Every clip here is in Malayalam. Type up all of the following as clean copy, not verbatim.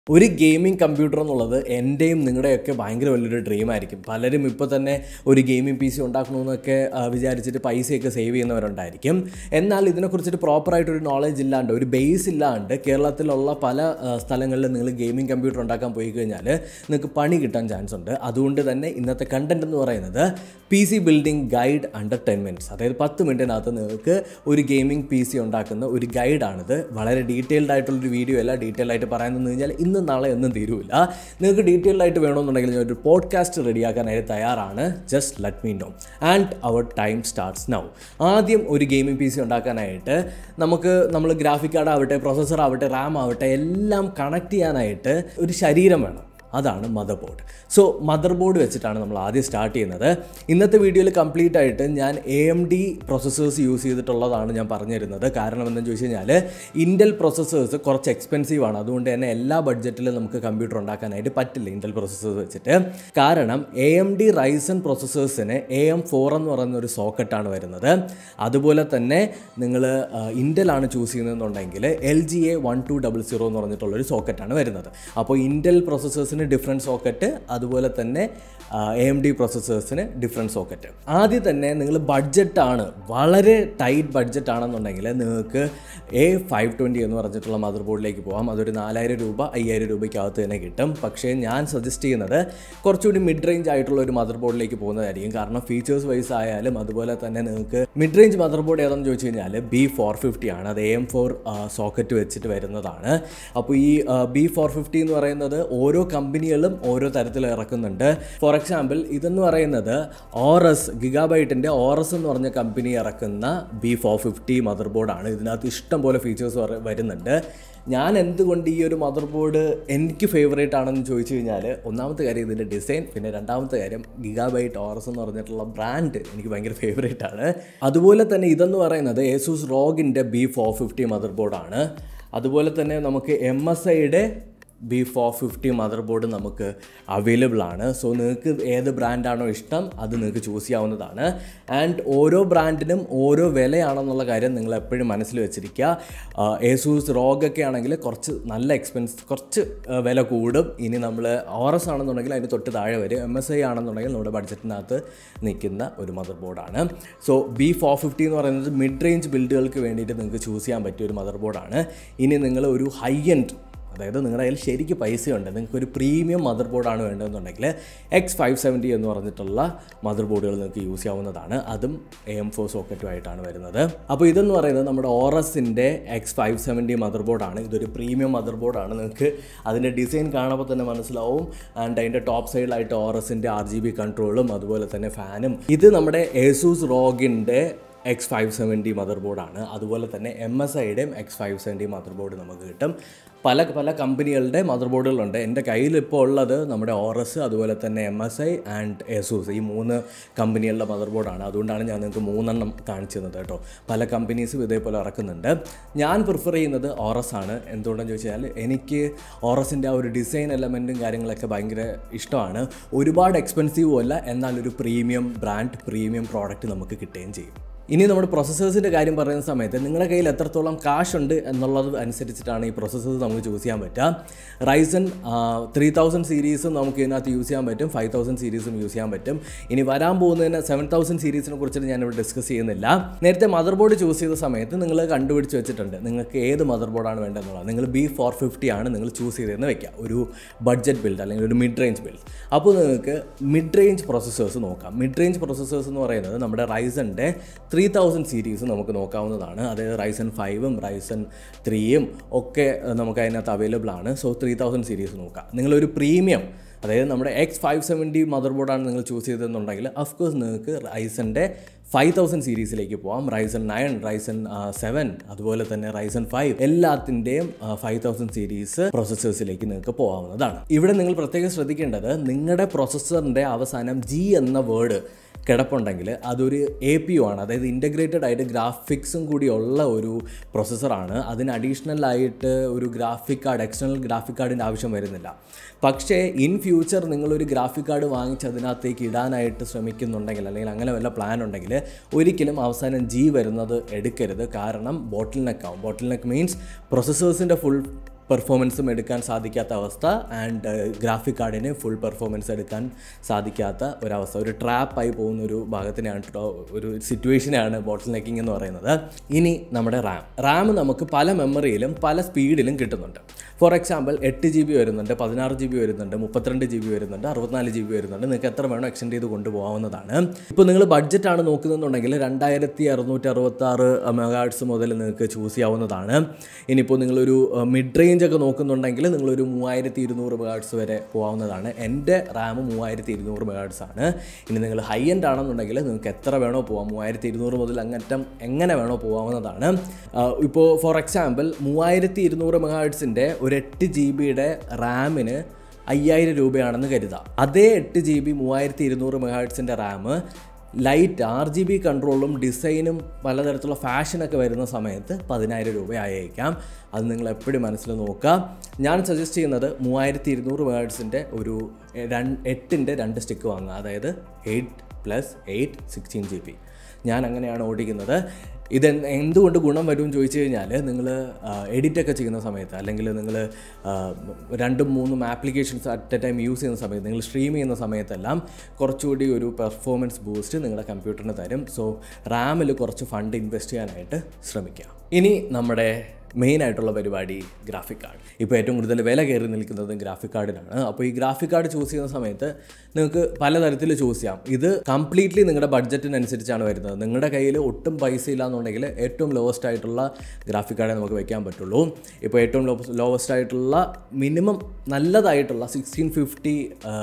ഒരു ഗെയിമിംഗ് കമ്പ്യൂട്ടർ എന്നുള്ളത് എൻ്റെയും നിങ്ങളുടെയൊക്കെ ഭയങ്കര വലിയൊരു ഡ്രീമായിരിക്കും. പലരും ഇപ്പോൾ തന്നെ ഒരു ഗെയിമിംഗ് PC ഉണ്ടാക്കണമെന്നൊക്കെ വിചാരിച്ചിട്ട് പൈസയൊക്കെ സേവ് ചെയ്യുന്നവരുണ്ടായിരിക്കും. എന്നാൽ ഇതിനെക്കുറിച്ചിട്ട് പ്രോപ്പറായിട്ടൊരു നോളജ് ഇല്ലാണ്ട്, ഒരു ബേസ് ഇല്ലാണ്ട് കേരളത്തിലുള്ള പല സ്ഥലങ്ങളിൽ നിങ്ങൾ ഗെയിമിംഗ് കമ്പ്യൂട്ടർ ഉണ്ടാക്കാൻ പോയി കഴിഞ്ഞാൽ നിങ്ങൾക്ക് പണി കിട്ടാൻ ചാൻസ് ഉണ്ട്. അതുകൊണ്ട് തന്നെ ഇന്നത്തെ കണ്ടൻറ് എന്ന് പറയുന്നത് PC building guide under 10 minutes, അതായത് 10 മിനിറ്റിനകത്ത് നിങ്ങൾക്ക് ഒരു ഗെയിമിംഗ് PC ഉണ്ടാക്കുന്ന ഒരു ഗൈഡാണിത്. വളരെ ഡീറ്റെയിൽഡ് ആയിട്ടുള്ളൊരു വീഡിയോ അല്ല. ഡീറ്റെയിൽ ആയിട്ട് പറയാമെന്ന് കഴിഞ്ഞാൽ ഇന്ന് നാളെ ഒന്നും തീരുമില്ല. നിങ്ങൾക്ക് ഡീറ്റെയിൽഡ് ആയിട്ട് വേണമെന്നുണ്ടെങ്കിൽ ഞാൻ ഒരു പോഡ്കാസ്റ്റ് റെഡിയാക്കാനായിട്ട് തയ്യാറാണ്. Just let me know and our time starts now. ആദ്യം ഒരു ഗെയിമിംഗ് PC ഉണ്ടാക്കാനായിട്ട് നമ്മൾ ഗ്രാഫിക് കാർഡ് ആവട്ടെ, പ്രൊസസ്സർ ആവട്ടെ, റാം ആവട്ടെ എല്ലാം കണക്ട് ചെയ്യാനായിട്ട് ഒരു ശരീരം വേണം. അതാണ് mother board. So mother board വെച്ചിട്ടാണ് നമ്മൾ ആദ്യം സ്റ്റാർട്ട് ചെയ്യുന്നത്. ഇന്നത്തെ വീഡിയോയിൽ കംപ്ലീറ്റ് ആയിട്ട് ഞാൻ AMD പ്രൊസസ്സേഴ്സ് യൂസ് ചെയ്തിട്ടുള്ളതാണ് ഞാൻ പറഞ്ഞു തരുന്നത്. കാരണം എന്താണെന്ന് ചോദിച്ചു കഴിഞ്ഞാൽ ഇൻ്റൽ പ്രൊസസ്സേഴ്സ് കുറച്ച് എക്സ്പെൻസീവ് ആണ്. അതുകൊണ്ട് തന്നെ എല്ലാ ബഡ്ജറ്റിലും നമുക്ക് കമ്പ്യൂട്ടർ ഉണ്ടാക്കാനായിട്ട് പറ്റില്ല ഇൻ്റൽ പ്രൊസസ്സേഴ്സ് വെച്ചിട്ട്. കാരണം AMD റൈസൻ പ്രൊസസ്സേഴ്സിന് AM4 എന്ന് പറയുന്ന ഒരു സോക്കറ്റാണ് വരുന്നത്. അതുപോലെ തന്നെ നിങ്ങൾ ഇൻ്റലാണ് ചൂസ് ചെയ്യുന്നതെന്നുണ്ടെങ്കിൽ LGA1200 എന്ന് പറഞ്ഞിട്ടുള്ളൊരു സോക്കറ്റാണ് വരുന്നത്. അപ്പോൾ ഇൻ്റൽ പ്രൊസസ്സേഴ്സിന് ഡിഫറെൻറ്റ് സോക്കറ്റ്, അതുപോലെ തന്നെ AMD പ്രൊസസ്സേഴ്സിന് ഡിഫറെൻറ്റ് സോക്കറ്റ്. ആദ്യം തന്നെ നിങ്ങൾ ബഡ്ജറ്റാണ്, വളരെ ടൈറ്റ് ബഡ്ജറ്റ് ആണെന്നുണ്ടെങ്കിൽ നിങ്ങൾക്ക് A520 എന്ന് പറഞ്ഞിട്ടുള്ള മദർ ബോർഡിലേക്ക് പോകാം. അതൊരു 4000 രൂപ 5000 രൂപയ്ക്കകത്ത് തന്നെ കിട്ടും. പക്ഷേ ഞാൻ സജസ്റ്റ് ചെയ്യുന്നത് കുറച്ചുകൂടി മിഡ് റേഞ്ച് ആയിട്ടുള്ള ഒരു മദർ ബോർഡിലേക്ക് പോകുന്നതായിരിക്കും. കാരണം ഫീച്ചേഴ്സ് വൈസ് ആയാലും അതുപോലെ തന്നെ നിങ്ങൾക്ക് മിഡ് റേഞ്ച് മദർ ബോർഡ് ഏതാണെന്ന് ചോദിച്ചു കഴിഞ്ഞാൽ B450 ആണ്. അത് AM4 സോക്കറ്റ് വെച്ചിട്ട് വരുന്നതാണ്. അപ്പോൾ ഈ B450 എന്ന് പറയുന്നത് ഓരോ കമ്പനികളും ഓരോ തരത്തിൽ ഇറക്കുന്നുണ്ട്. ഫോർ എക്സാമ്പിൾ ഇതെന്ന് പറയുന്നത് aorus, ഗിഗാബൈറ്റിൻ്റെ aorus എന്ന് പറഞ്ഞ കമ്പനി ഇറക്കുന്ന B450 മദർ ബോർഡാണ്. ഇതിനകത്ത് ഇഷ്ടം പോലെ ഫീച്ചേഴ്സ് വരുന്നുണ്ട്. ഞാൻ എന്തുകൊണ്ട് ഈ ഒരു മദർ ബോർഡ് എനിക്ക് ഫേവറേറ്റ് ആണെന്ന് ചോദിച്ചു കഴിഞ്ഞാൽ, ഒന്നാമത്തെ കാര്യം ഇതിൻ്റെ ഡിസൈൻ, പിന്നെ രണ്ടാമത്തെ കാര്യം ഗിഗാബൈറ്റ് aorus എന്ന് പറഞ്ഞിട്ടുള്ള ബ്രാൻഡ് എനിക്ക് ഭയങ്കര ഫേവറേറ്റ് ആണ്. അതുപോലെ തന്നെ ഇതെന്ന് പറയുന്നത് ASUS ROGിൻ്റെ B450 മദർ ബോർഡാണ്. അതുപോലെ തന്നെ നമുക്ക് MSIയുടെ B450 മദർ ബോർഡ് നമുക്ക് അവൈലബിൾ ആണ്. സോ നിങ്ങൾക്ക് ഏത് ബ്രാൻഡാണോ ഇഷ്ടം അത് നിങ്ങൾക്ക് ചൂസ് ചെയ്യാവുന്നതാണ്. ആൻഡ് ഓരോ ബ്രാൻഡിനും ഓരോ വിലയാണെന്നുള്ള കാര്യം നിങ്ങൾ എപ്പോഴും മനസ്സിൽ വെച്ചിരിക്കുക. ASUS ROG ഒക്കെ ആണെങ്കിൽ കുറച്ച് നല്ല കുറച്ച് വില കൂടും. ഇനി നമ്മൾ aorus ആണെന്നുണ്ടെങ്കിൽ അതിന് തൊട്ട് താഴെ വരും. MSI ആണെന്നുണ്ടെങ്കിൽ നമ്മുടെ ബഡ്ജറ്റിനകത്ത് നിൽക്കുന്ന ഒരു മദർ ബോർഡാണ്. സോ B450 എന്ന് പറയുന്നത് മിഡ് റേഞ്ച് ബിൽഡുകൾക്ക് വേണ്ടിയിട്ട് നിങ്ങൾക്ക് ചൂസ് ചെയ്യാൻ പറ്റിയ ഒരു മദർ ബോർഡാണ്. ഇനി നിങ്ങൾ ഒരു ഹൈ എൻഡ്, അതായത് നിങ്ങളുടെ കയ്യിൽ ശരിക്കും പൈസയുണ്ട്, നിങ്ങൾക്കൊരു പ്രീമിയം മദർ ബോർഡാണ് വേണ്ടതെന്നുണ്ടെങ്കിൽ X570 എന്ന് പറഞ്ഞിട്ടുള്ള മദർ ബോർഡുകൾ നിങ്ങൾക്ക് യൂസ് ചെയ്യാവുന്നതാണ്. അതും AM4 സോക്കറ്റുമായിട്ടാണ് വരുന്നത്. അപ്പോൾ ഇതെന്ന് പറയുന്നത് നമ്മുടെ aorusൻ്റെ X570 മദർ ബോർഡാണ്. ഇതൊരു പ്രീമിയം മദർ ബോർഡാണ്. നിങ്ങൾക്ക് അതിൻ്റെ ഡിസൈൻ കാണുമ്പോൾ തന്നെ മനസ്സിലാവും. ആൻഡ് അതിൻ്റെ ടോപ്പ് സൈഡിലായിട്ട് aorusൻ്റെ RGB കൺട്രോളും അതുപോലെ തന്നെ ഫാനും. ഇത് നമ്മുടെ ASUS ROGിൻ്റെ X570 മദർ ബോർഡാണ്. അതുപോലെ തന്നെ MSIയുടെയും X570 മദർ ബോർഡ് നമുക്ക് കിട്ടും. പല കമ്പനികളുടെ മദർ ബോർഡുകളുണ്ട്. എൻ്റെ കയ്യിൽ ഇപ്പോൾ ഉള്ളത് നമ്മുടെ aorus, അതുപോലെ തന്നെ MSI ആൻഡ് ASUS, ഈ 3 കമ്പനികളുടെ മദർ ബോർഡാണ്. അതുകൊണ്ടാണ് ഞാൻ നിങ്ങൾക്ക് 3 കാണിച്ചു തന്നത് കേട്ടോ. പല കമ്പനീസും ഇതേപോലെ ഇറക്കുന്നുണ്ട്. ഞാൻ പ്രിഫർ ചെയ്യുന്നത് aorus ആണ്. എന്തുകൊണ്ടെന്ന് ചോദിച്ചാൽ എനിക്ക് aorusൻ്റെ ആ ഒരു ഡിസൈൻ എലമെൻറ്റും കാര്യങ്ങളൊക്കെ ഭയങ്കര ഇഷ്ടമാണ്. ഒരുപാട് എക്സ്പെൻസീവും അല്ല, എന്നാൽ ഒരു പ്രീമിയം ബ്രാൻഡ്, പ്രീമിയം പ്രോഡക്റ്റ് നമുക്ക് കിട്ടുകയും ചെയ്യും. ഇനി നമ്മുടെ പ്രൊസസ്സേഴ്സിൻ്റെ കാര്യം പറയുന്ന സമയത്ത് നിങ്ങളുടെ കയ്യിൽ എത്രത്തോളം കാശ് ഉണ്ട് എന്നുള്ളത് അനുസരിച്ചിട്ടാണ് ഈ പ്രൊസസ്സേഴ്സ് നമുക്ക് ചൂസ് ചെയ്യാൻ പറ്റുക. റൈസൻ 3000 സീരീസും നമുക്ക് ഇതിനകത്ത് യൂസ് ചെയ്യാൻ പറ്റും, 5000 സീരീസും യൂസ് ചെയ്യാൻ പറ്റും. ഇനി വരാൻ പോകുന്നതിന് 7000 സീരീസിനെ കുറിച്ചിട്ട് ഞാനിവിടെ ഡിസ്കസ് ചെയ്യുന്നില്ല. നേരത്തെ മദർ ബോർഡ് ചൂസ് ചെയ്ത സമയത്ത് നിങ്ങൾ കണ്ടുപിടിച്ച് വെച്ചിട്ടുണ്ട് നിങ്ങൾക്ക് ഏത് മദർ ബോർഡാണ് വേണ്ടതെന്നുള്ളത്. നിങ്ങൾ B450 ആണ് നിങ്ങൾ ചൂസ് ചെയ്തതെന്ന് വെക്കുക, ഒരു ബഡ്ജറ്റ് ബിൽഡ് അല്ലെങ്കിൽ ഒരു മിഡ് റേഞ്ച് ബിൽഡ്. അപ്പോൾ നിങ്ങൾക്ക് മിഡ് റേഞ്ച് പ്രൊസസ്സേഴ്സ് നോക്കാം. മിഡ് റേഞ്ച് പ്രൊസസ്സേഴ്സ് എന്ന് പറയുന്നത് നമ്മുടെ റൈസൻ്റെ 3000 സീരീസ് നമുക്ക് നോക്കാവുന്നതാണ്. അതായത് റൈസൻ 5ഉം റൈസൻ 3ഉം ഒക്കെ നമുക്ക് അതിനകത്ത് അവൈലബിൾ ആണ്. സോ 3000 സീരീസ് നോക്കാം. നിങ്ങളൊരു പ്രീമിയം, അതായത് നമ്മുടെ X570 മദർ ബോർഡാണ് നിങ്ങൾ ചൂസ് ചെയ്തതെന്നുണ്ടെങ്കിൽ അഫ്കോഴ്സ് നിങ്ങൾക്ക് റൈസൻ്റെ 5000 സീരീസിലേക്ക് പോകാം. റൈസൻ 9, റൈസൻ 7, അതുപോലെ തന്നെ റൈസൻ 5 എല്ലാത്തിൻ്റെയും 5000 സീരീസ് പ്രൊസസ്സേഴ്സിലേക്ക് നിങ്ങൾക്ക് പോകാവുന്നതാണ്. ഇവിടെ നിങ്ങൾ പ്രത്യേകം ശ്രദ്ധിക്കേണ്ടത്, നിങ്ങളുടെ പ്രൊസസ്സറിൻ്റെ അവസാനം G എന്ന വേർഡ് കിടപ്പുണ്ടെങ്കിൽ അതൊരു APU ആണ്, അതായത് ഇൻ്റഗ്രേറ്റഡ് ആയിട്ട് ഗ്രാഫിക്സും കൂടിയുള്ള ഒരു പ്രൊസസ്സറാണ്. അതിന് അഡീഷണൽ ആയിട്ട് ഒരു ഗ്രാഫിക് കാർഡ്, എക്സ്റ്റേണൽ ഗ്രാഫിക് കാർഡിൻ്റെ ആവശ്യം വരുന്നില്ല. പക്ഷേ ഇൻ ഫ്യൂച്ചർ നിങ്ങളൊരു ഗ്രാഫിക് കാർഡ് വാങ്ങിച്ച് അതിനകത്തേക്ക് ഇടാനായിട്ട് ശ്രമിക്കുന്നുണ്ടെങ്കിൽ, അല്ലെങ്കിൽ അങ്ങനെ വല്ല പ്ലാൻ ഉണ്ടെങ്കിൽ ഒരിക്കലും അവസാനം G വരുന്നത് എടുക്കരുത്. കാരണം ബോട്ടിൽ നെക്ക് ആവും. ബോട്ടിൽ നെക്ക് മീൻസ് പ്രൊസസ്സേഴ്സിൻ്റെ ഫുൾ പെർഫോമൻസും എടുക്കാൻ സാധിക്കാത്ത അവസ്ഥ ആൻഡ് ഗ്രാഫിക് കാർഡിന് ഫുൾ പെർഫോമൻസ് എടുക്കാൻ സാധിക്കാത്ത ഒരവസ്ഥ, ഒരു ട്രാപ്പായി പോകുന്ന ഒരു ഭാഗത്തിനാണ് കേട്ടോ, ഒരു സിറ്റുവേഷനാണ് ബോട്ടിൽ നെക്കിംഗ് എന്ന് പറയുന്നത്. ഇനി നമ്മുടെ റാം നമുക്ക് പല മെമ്മറിയിലും പല സ്പീഡിലും കിട്ടുന്നുണ്ട്. ഫോർ എക്സാമ്പിൾ 8 GB വരുന്നുണ്ട്, 16 GB വരുന്നുണ്ട്, 32 GB വരുന്നുണ്ട്, 64 GB വരുന്നുണ്ട്. നിങ്ങൾക്ക് എത്ര വേണോ എക്സ്റ്റെൻഡ് ചെയ്ത് കൊണ്ടുപോകാവുന്നതാണ്. ഇപ്പോൾ നിങ്ങൾ ബഡ്ജറ്റാണ് നോക്കുന്നുണ്ടെങ്കിൽ 2666 മെഗാഹെർട്സ് മുതൽ നിങ്ങൾക്ക് ചൂസ് ചെയ്യാവുന്നതാണ്. ഇനിയിപ്പോൾ നിങ്ങളൊരു മിഡ് റേഞ്ച് ഒക്കെ നോക്കുന്നുണ്ടെങ്കിൽ നിങ്ങളൊരു 3200 മെഗാഹെർട്സ് വരെ പോകാവുന്നതാണ്. എൻ്റെ റാം 3200 മെഗാഹെർട്സ് ആണ്. ഇനി നിങ്ങൾ ഹൈ എൻഡ് ആണെന്നുണ്ടെങ്കിൽ നിങ്ങൾക്ക് എത്ര വേണോ പോകാം, 3200 മുതൽ അങ്ങറ്റം എങ്ങനെ വേണോ പോകാവുന്നതാണ്. ഇപ്പോൾ ഫോർ എക്സാമ്പിൾ 3200 മെഗാഹെർട്സിൻ്റെ ഒരു 8 GB റാമിന് 5000 രൂപയാണെന്ന് കരുതാം. അതേ 8 GB 3200 മെഗാഹെർട്സിൻ്റെ റാം ലൈറ്റ് RGB കൺട്രോളും ഡിസൈനും പലതരത്തിലുള്ള ഫാഷനൊക്കെ വരുന്ന സമയത്ത് 10000 രൂപ ആയേക്കാം. അത് നിങ്ങൾ എപ്പോഴും മനസ്സിൽ നോക്കുക. ഞാൻ സജസ്റ്റ് ചെയ്യുന്നത് 3200 മെഗാഹെർട്സിൻ്റെ ഒരു 8ൻ്റെ 2 സ്റ്റിക്ക് വാങ്ങുക, അതായത് 8+8 16 GB. ഞാൻ അങ്ങനെയാണ് ഓടിക്കുന്നത്. ഇത് എന്തുകൊണ്ട് ഗുണം വരുമെന്ന് ചോദിച്ചു കഴിഞ്ഞാൽ, നിങ്ങൾ എഡിറ്റൊക്കെ ചെയ്യുന്ന സമയത്ത് അല്ലെങ്കിൽ നിങ്ങൾ 2-3 applications at a time use ചെയ്യുന്ന സമയത്ത്, നിങ്ങൾ സ്ട്രീം ചെയ്യുന്ന സമയത്തെല്ലാം കുറച്ചുകൂടി ഒരു പെർഫോമൻസ് ബൂസ്റ്റ് നിങ്ങളുടെ കമ്പ്യൂട്ടറിന് തരും. സോ റാമിൽ കുറച്ച് ഫണ്ട് ഇൻവെസ്റ്റ് ചെയ്യാനായിട്ട് ശ്രമിക്കുക. ഇനി നമ്മുടെ മെയിനായിട്ടുള്ള പരിപാടി ഗ്രാഫിക് കാർഡ്. ഇപ്പോൾ ഏറ്റവും കൂടുതൽ വില കയറി നിൽക്കുന്നത് ഗ്രാഫിക് കാർഡിനാണ്. അപ്പോൾ ഈ ഗ്രാഫിക് കാർഡ് ചൂസ് ചെയ്യുന്ന സമയത്ത് നിങ്ങൾക്ക് പലതരത്തിൽ ചൂസ് ചെയ്യാം. ഇത് കംപ്ലീറ്റ്ലി നിങ്ങളുടെ ബഡ്ജറ്റിനനുസരിച്ചാണ് വരുന്നത്. നിങ്ങളുടെ കയ്യിൽ ഒട്ടും പൈസ ഇല്ലാന്നുണ്ടെങ്കിൽ ഏറ്റവും ലോവസ്റ്റ് ആയിട്ടുള്ള ഗ്രാഫിക് കാർഡേ നമുക്ക് വെക്കാൻ പറ്റുള്ളൂ. ഇപ്പോൾ ഏറ്റവും ലോവസ്റ്റ് ആയിട്ടുള്ള മിനിമം നല്ലതായിട്ടുള്ള 1650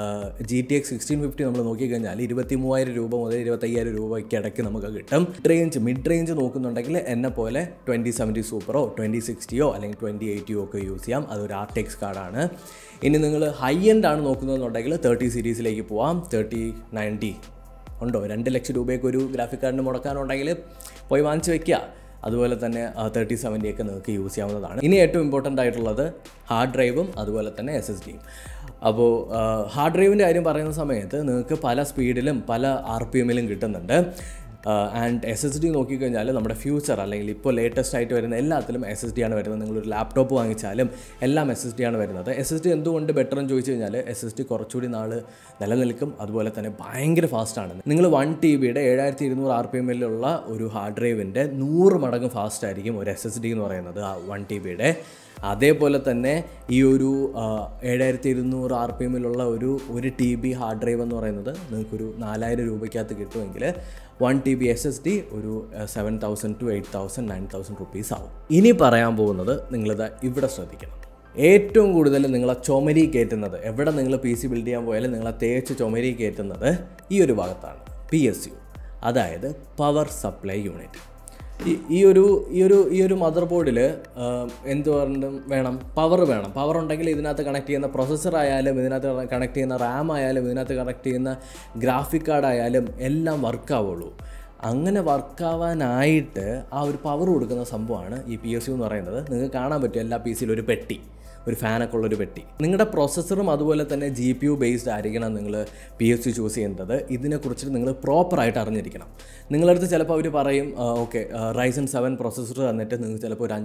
GTX 1650 നമ്മൾ നോക്കിക്കഴിഞ്ഞാൽ 23,000 രൂപ മുതൽ 25,000 രൂപയ്ക്ക് ഇടയ്ക്ക് നമുക്ക് കിട്ടും. മിഡ് റേഞ്ച് നോക്കുന്നുണ്ടെങ്കിൽ എന്നെ പോലെ 2070 സൂപ്പറോ 2060 അല്ലെങ്കിൽ 2080 ഒക്കെ യൂസ് ചെയ്യാം. അതൊരു RTX കാർഡാണ്. ഇനി നിങ്ങൾ ഹൈ എൻഡ് ആണ് നോക്കുന്നതെന്നുണ്ടെങ്കിൽ 30 സീരീസിലേക്ക് പോവാം. 3090 ഉണ്ടോ, 2 ലക്ഷം രൂപയ്ക്ക് ഒരു ഗ്രാഫിക് കാർഡിന് മുടക്കാനുണ്ടെങ്കിൽ പോയി വാങ്ങിച്ച് വയ്ക്കുക. അതുപോലെ തന്നെ 3070 ഒക്കെ നിങ്ങൾക്ക് യൂസ് ചെയ്യാവുന്നതാണ്. ഇനി ഏറ്റവും ഇമ്പോർട്ടൻ്റ് ആയിട്ടുള്ളത് ഹാർഡ് ഡ്രൈവും അതുപോലെ തന്നെ SSDയും. അപ്പോൾ ഹാർഡ് ഡ്രൈവിൻ്റെ കാര്യം പറയുന്ന സമയത്ത് നിങ്ങൾക്ക് പല സ്പീഡിലും പല RPM-ലും കിട്ടുന്നുണ്ട്. ആൻഡ് SSD നോക്കിക്കഴിഞ്ഞാൽ നമ്മുടെ ഫ്യൂച്ചർ അല്ലെങ്കിൽ ഇപ്പോൾ ലേറ്റസ്റ്റ് ആയിട്ട് വരുന്ന എല്ലാത്തിലും SSD ആണ് വരുന്നത്. നിങ്ങളൊരു ലാപ്ടോപ്പ് വാങ്ങിച്ചാലും എല്ലാം SSD ആണ് വരുന്നത്. SSD എന്തുകൊണ്ട് ബെറ്റർ എന്ന് ചോദിച്ചു കഴിഞ്ഞാൽ, SSD കുറച്ചുകൂടി നാൾ നിലനിൽക്കും. അതുപോലെ തന്നെ ഭയങ്കര ഫാസ്റ്റാണ്. നിങ്ങൾ 1 TB 7200 RPM-ലുള്ള ഒരു ഹാർഡ് ഡ്രൈവിൻ്റെ 100 മടങ്ങ് ഫാസ്റ്റ് ആയിരിക്കും ഒരു SSD എന്ന് പറയുന്നത് 1 TB. അതേപോലെ തന്നെ ഈ ഒരു 7200 RPM-ലുള്ള ഒരു TB ഹാർഡ് ഡ്രൈവ് എന്ന് പറയുന്നത് നിങ്ങൾക്കൊരു 4000 രൂപയ്ക്കകത്ത് കിട്ടുമെങ്കിൽ 1 TB SSD ഒരു 7,000 to 8,000 9,000 റുപ്പീസ് ആവും. ഇനി പറയാൻ പോകുന്നത് നിങ്ങളിത് ഇവിടെ ശ്രദ്ധിക്കണം. ഏറ്റവും കൂടുതൽ നിങ്ങളെ ചുമരി കയറ്റുന്നത്, എവിടെ നിങ്ങൾ PC ബിൽഡ് ചെയ്യാൻ പോയാലും നിങ്ങളെ തേച്ച് ചുമരി കയറ്റുന്നത് ഈ ഒരു ഭാഗത്താണ്, PSU, അതായത് പവർ സപ്ലൈ യൂണിറ്റ്. ഈ ഒരു മദർ ബോർഡിൽ എന്ത് വേണം, പവർ വേണം. പവർ ഉണ്ടെങ്കിൽ ഇതിനകത്ത് കണക്ട് ചെയ്യുന്ന പ്രൊസസ്സർ ആയാലും, ഇതിനകത്ത് കണക്ട് ചെയ്യുന്ന റാം ആയാലും, ഇതിനകത്ത് കണക്ട് ചെയ്യുന്ന ഗ്രാഫിക് കാർഡ് ആയാലും എല്ലാം വർക്കാവുള്ളൂ. അങ്ങനെ വർക്കാവാനായിട്ട് ആ ഒരു പവർ കൊടുക്കുന്ന സംഭവമാണ് ഈ PSU എന്ന് പറയുന്നത്. നിങ്ങൾക്ക് കാണാൻ പറ്റും എല്ലാ PCയിലും ഒരു പെട്ടി, ഒരു ഫാനൊക്കെ ഉള്ളൊരു പെട്ടി. നിങ്ങളുടെ പ്രൊസസ്സറും അതുപോലെ തന്നെ GPU ബേസ്ഡ് ആയിരിക്കണം നിങ്ങൾ PSU ചൂസ് ചെയ്യുന്നത്. ഇതിനെക്കുറിച്ച് നിങ്ങൾ പ്രോപ്പറായിട്ട് അറിഞ്ഞിരിക്കണം. നിങ്ങളടുത്ത് ചിലപ്പോൾ അവർ പറയും ഓക്കെ Ryzen 7 പ്രൊസസ്സർ തന്നിട്ട് നിങ്ങൾക്ക് ചിലപ്പോൾ ഒരു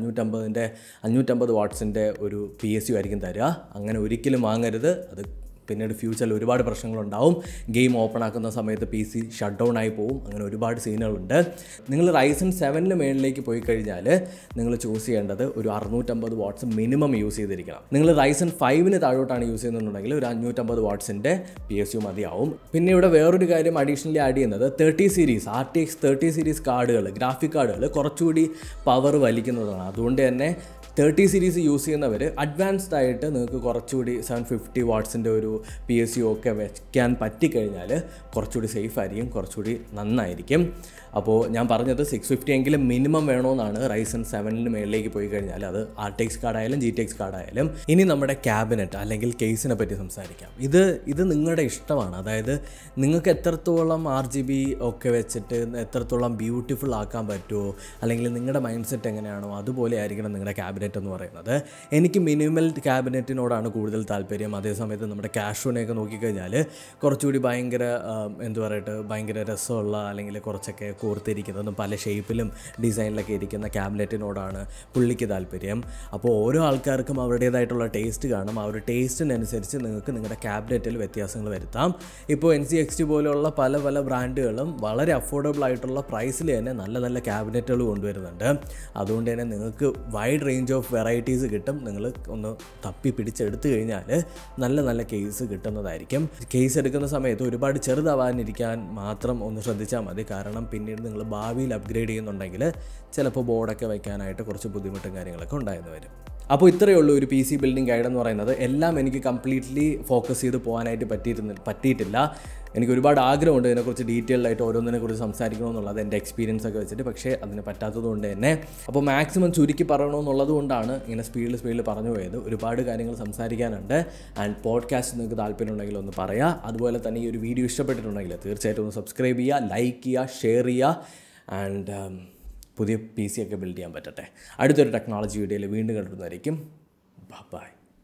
550 വാട്ട്സിൻ്റെ ഒരു PSU ആയിരിക്കും തരിക. അങ്ങനെ ഒരിക്കലും വാങ്ങരുത്. അത് പിന്നീട് ഫ്യൂച്ചറിൽ ഒരുപാട് പ്രശ്നങ്ങളുണ്ടാവും. ഗെയിം ഓപ്പൺ ആക്കുന്ന സമയത്ത് PC ഷട്ട് ഡൗൺ ആയി പോവും. അങ്ങനെ ഒരുപാട് സീനുകളുണ്ട്. നിങ്ങൾ Ryzen 7 മേളിലേക്ക് പോയി കഴിഞ്ഞാൽ നിങ്ങൾ ചൂസ് ചെയ്യേണ്ടത് ഒരു 650 വാട്ട്സ് മിനിമം യൂസ് ചെയ്തിരിക്കണം. നിങ്ങൾ Ryzen 5 താഴോട്ടാണ് യൂസ് ചെയ്യുന്നുണ്ടെങ്കിൽ ഒരു 550 വാട്ട്സിൻ്റെ PSU മതിയാവും. പിന്നെ ഇവിടെ വേറൊരു കാര്യം അഡീഷണലി ആഡ് ചെയ്യുന്നത് 30 സീരീസ് RTX 30 സീരീസ് കാർഡുകൾ, ഗ്രാഫിക് കാർഡുകൾ കുറച്ചുകൂടി പവർ വലിക്കുന്നതാണ്. അതുകൊണ്ട് തന്നെ 30 സീരീസ് യൂസ് ചെയ്യുന്നവർ അഡ്വാൻസ്ഡ് ആയിട്ട് നിങ്ങൾക്ക് കുറച്ചുകൂടി 750 വാട്ട്സിൻ്റെ ഒരു PSU ഒക്കെ വയ്ക്കാൻ പറ്റിക്കഴിഞ്ഞാൽ കുറച്ചുകൂടി സേഫ് ആയിരിക്കും, കുറച്ചുകൂടി നന്നായിരിക്കും. അപ്പോൾ ഞാൻ പറഞ്ഞത് 650 എങ്കിലും മിനിമം വേണമെന്നാണ്. Ryzen 7 മേളിലേക്ക് പോയി കഴിഞ്ഞാൽ അത് RTX കാർഡായാലും GTX കാർഡായാലും. ഇനി നമ്മുടെ ക്യാബിനറ്റ് അല്ലെങ്കിൽ കേസിനെ പറ്റി സംസാരിക്കാം. ഇത് നിങ്ങളുടെ ഇഷ്ടമാണ്. അതായത് നിങ്ങൾക്ക് എത്രത്തോളം RGB ഒക്കെ വെച്ചിട്ട് എത്രത്തോളം ബ്യൂട്ടിഫുൾ ആക്കാൻ പറ്റുമോ അല്ലെങ്കിൽ നിങ്ങളുടെ മൈൻഡ് സെറ്റ് എങ്ങനെയാണോ അതുപോലെ ആയിരിക്കണം നിങ്ങളുടെ ക്യാബിനറ്റ് ക്യാബിനറ്റ് എന്ന് പറയുന്നത്. എനിക്ക് മിനിമൽ ക്യാബിനറ്റിനോടാണ് കൂടുതൽ താല്പര്യം. അതേസമയത്ത് നമ്മുടെ കാഷ്യൂനെയൊക്കെ നോക്കിക്കഴിഞ്ഞാൽ കുറച്ചുകൂടി ഭയങ്കര ഭയങ്കര രസമുള്ള അല്ലെങ്കിൽ കുറച്ചൊക്കെ കോർത്തിരിക്കുന്നതും പല ഷേപ്പിലും ഡിസൈനിലൊക്കെ ഇരിക്കുന്ന ക്യാബിനറ്റിനോടാണ് പുള്ളിക്ക് താല്പര്യം. അപ്പോൾ ഓരോ ആൾക്കാർക്കും അവരുടേതായിട്ടുള്ള ടേസ്റ്റ് കാണും. ആ ഒരു ടേസ്റ്റിനനുസരിച്ച് നിങ്ങൾക്ക് നിങ്ങളുടെ ക്യാബിനറ്റിൽ വ്യത്യാസങ്ങൾ വരുത്താം. ഇപ്പോൾ NCXT പോലെയുള്ള പല പല ബ്രാൻഡുകളും വളരെ അഫോർഡബിൾ ആയിട്ടുള്ള പ്രൈസിൽ തന്നെ നല്ല നല്ല ക്യാബിനറ്റുകൾ കൊണ്ടുവരുന്നുണ്ട്. അതുകൊണ്ട് തന്നെ നിങ്ങൾക്ക് വൈഡ് റേഞ്ച് ഓഫ് വെറൈറ്റീസ് കിട്ടും. നിങ്ങൾ ഒന്ന് തപ്പി പിടിച്ചെടുത്തു കഴിഞ്ഞാൽ നല്ല നല്ല കേസ് കിട്ടുന്നതായിരിക്കും. കേസ് എടുക്കുന്ന സമയത്ത് ഒരുപാട് ചെറുതാവാനിരിക്കാൻ മാത്രം ഒന്ന് ശ്രദ്ധിച്ചാൽ മതി. കാരണം പിന്നീട് നിങ്ങൾ ഭാവിയിൽ അപ്ഗ്രേഡ് ചെയ്യുന്നുണ്ടെങ്കിൽ ചിലപ്പോൾ ബോർഡൊക്കെ വയ്ക്കാനായിട്ട് കുറച്ച് ബുദ്ധിമുട്ടും കാര്യങ്ങളൊക്കെ ഉണ്ടായെന്ന് വരും. അപ്പോൾ ഇത്രയേ ഉള്ളൂ ഒരു PC ബിൽഡിംഗ് ഗൈഡ് എന്ന് പറയുന്നത്. എല്ലാം എനിക്ക് കംപ്ലീറ്റ്ലി ഫോക്കസ് ചെയ്ത് പോകാനായിട്ട് പറ്റിയിട്ടില്ല. എനിക്ക് ഒരുപാട് ആഗ്രഹമുണ്ട് ഇതിനെക്കുറിച്ച് ഡീറ്റെയിൽഡായിട്ട് ഓരോന്നിനെക്കുറിച്ച് സംസാരിക്കണമെന്നുള്ളത് എൻ്റെ എക്സ്പീരിയൻസ് ഒക്കെ വെച്ചിട്ട്. പക്ഷേ അതിന് പറ്റാത്തത് കൊണ്ട് തന്നെ അപ്പോൾ മാക്സിമം ചുരുക്കി പറയണമെന്നുള്ളത് കൊണ്ടാണ് ഇങ്ങനെ സ്പീഡിൽ പറഞ്ഞു പോയത്. ഒരുപാട് കാര്യങ്ങൾ സംസാരിക്കാനുണ്ട്. ആൻഡ് പോഡ്കാസ്റ്റ് നിങ്ങൾക്ക് താല്പര്യമുണ്ടെങ്കിൽ ഒന്ന് പറയുക. അതുപോലെ തന്നെ ഈ ഒരു വീഡിയോ ഇഷ്ടപ്പെട്ടിട്ടുണ്ടെങ്കിൽ തീർച്ചയായിട്ടും ഒന്ന് സബ്സ്ക്രൈബ് ചെയ്യുക, ലൈക്ക് ചെയ്യുക, ഷെയർ ചെയ്യുക. ആൻഡ് പുതിയ PC ഒക്കെ ബിൽഡ് ചെയ്യാൻ പറ്റട്ടെ. അടുത്തൊരു ടെക്നോളജി വീഡിയോയിൽ വീണ്ടും കണ്ടുവരുന്നതായിരിക്കും. ബൈ.